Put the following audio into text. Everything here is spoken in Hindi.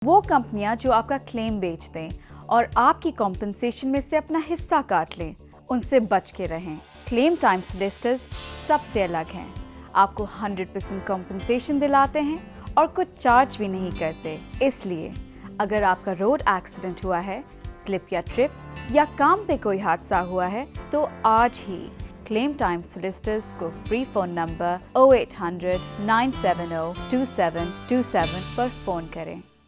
वो कंपनियां जो आपका क्लेम बेच दें और आपकी कॉम्पनसेशन में से अपना हिस्सा काट लें, उनसे बच के रहें। क्लेम टाइम सोलिसिटर्स सबसे अलग हैं। आपको 100% कॉम्पनसेशन दिलाते हैं और कुछ चार्ज भी नहीं करते। इसलिए अगर आपका रोड एक्सीडेंट हुआ है, स्लिप या ट्रिप या काम पे कोई हादसा हुआ है, तो आज ही क्लेम टाइम सोलिसिटर्स को फ्री फोन नंबर 0800 970 2727 पर फोन करें।